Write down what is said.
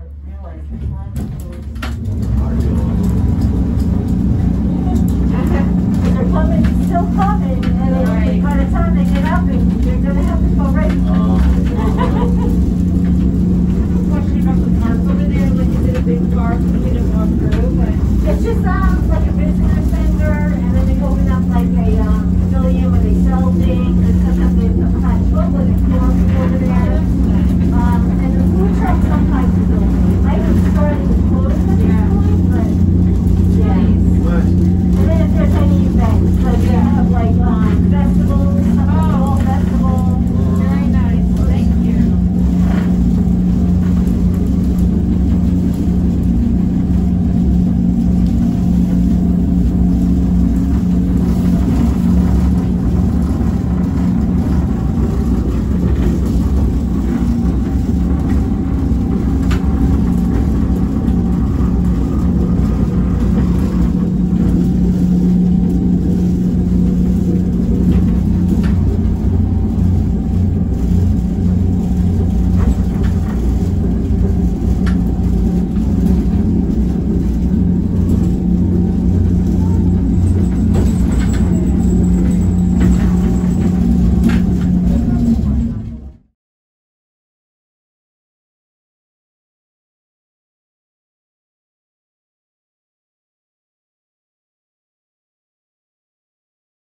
realize the plumbing's still coming, and by the time they get up, they're going to have to go right. Question about the park over there, like is it a big park, we didn't walk through, but It's just like a business.